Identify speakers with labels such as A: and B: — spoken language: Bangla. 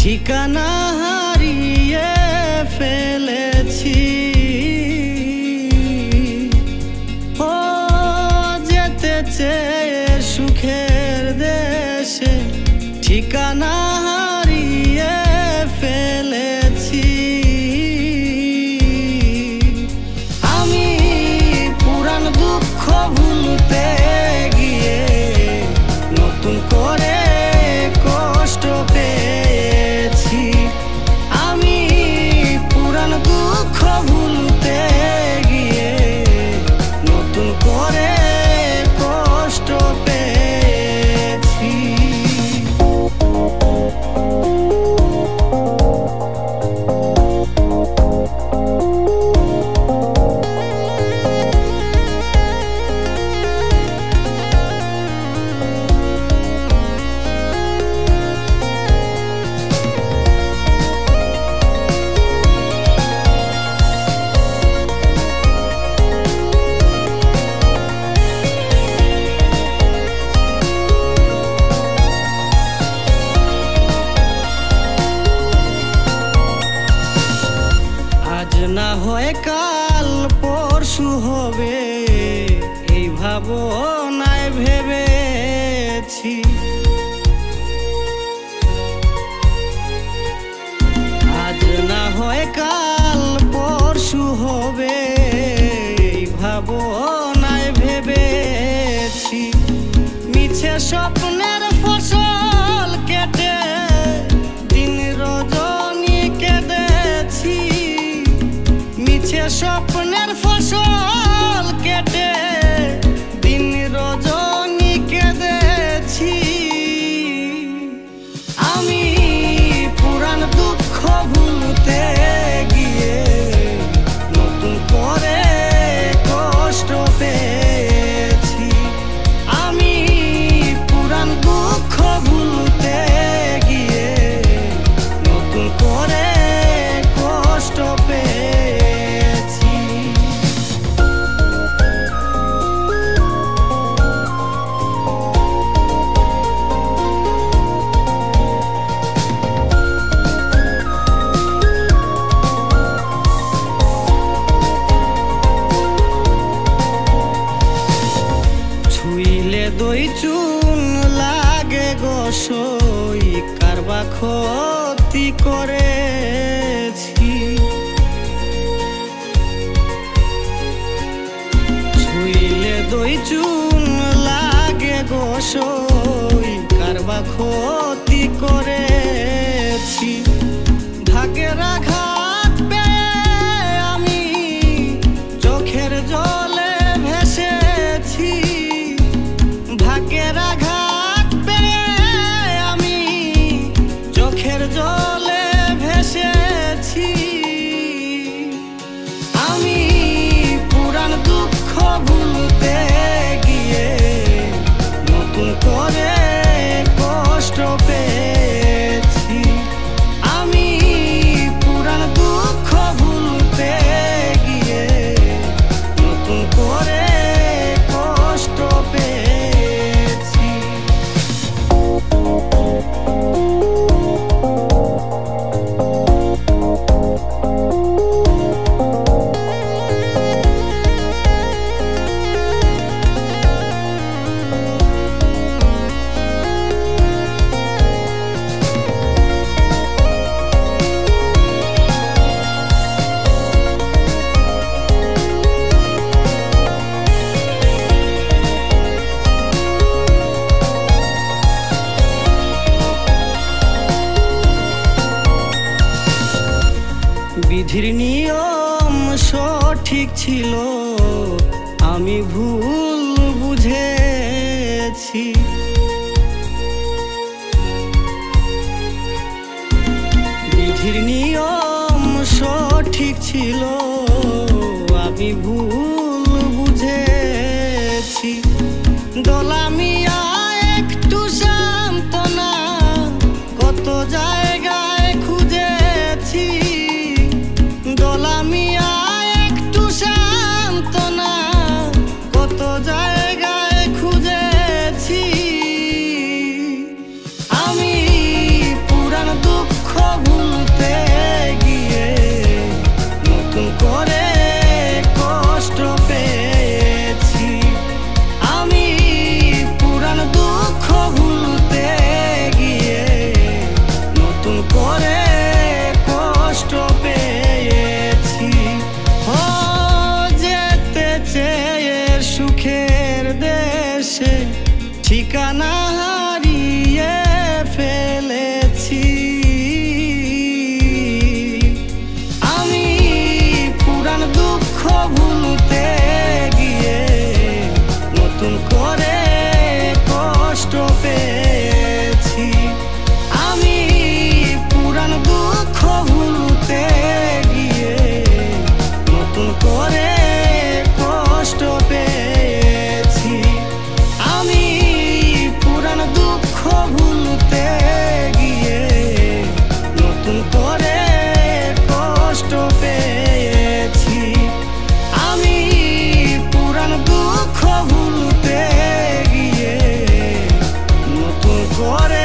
A: ঠিকানা হারিয়ে ফেলেছি। ও যেতে চেয়ে সুখের দেশে ঠিকানা হারিয়ে ফেলেছি। আমি পুরান দুঃখ ভুলতে গিয়ে নতুন করে কষ্ট পেয়েছি। আমি পুরান দুঃখ ভুলতে গিয়ে নতুন করে কষ্ট পেয়েছি। না হয় কাল পরশু হবে এই ভাবনায় ভেবেছি। আজ না হয় কাল পরশু হবে এই ভাবনায় ভেবেছি। মিছে স্বপ্নের ফসল কেটে দিন রজনী কেঁদেছি। মিছে স্বপ্নের ফসল কেটে দিন রজনী কেঁদেছি। আমি পুরান দুঃখ ভুলতে গিয়ে নতুন করে কষ্ট পেয়েছি। আমি পুরান দুঃখ ভুলতে গিয়ে নতুন করে কষ্ট পেয়েছি। ছুঁইলে দই চুন লাগে গোসই কারবা ক্ষতি করেছি। ছুঁইলে দই চুন লাগে গোসই কারবা ক্ষতি করেছি। ভাগ্যের আঘাত পেয়ে আমি চোখের জলে ভেসেছি। ভাগ্যের আঘাত পেয়ে আমি চোখের জলে ভেসেছি। আমি পুরান দুঃখ ভুলতে গিয়ে নতুন করে কষ্ট পেয়েছি। আমি পুরান দুঃখ ভুলতে গিয়ে নতুন করে কষ্ট পেয়েছি। বিধির নিয়ম সঠিক ছিল আমি ভুল বুঝেছি। বিধির নিয়ম সঠিক ছিল আমি ভুল বুঝেছি। দোলামিয়া একটু সান্ত্বনা কত জায়গায় খুঁজেছি। দোলামিয়া একটু সান্ত্বনা কত জায়গায় খুঁজেছি। আমি পুরান দুঃখ ঘরে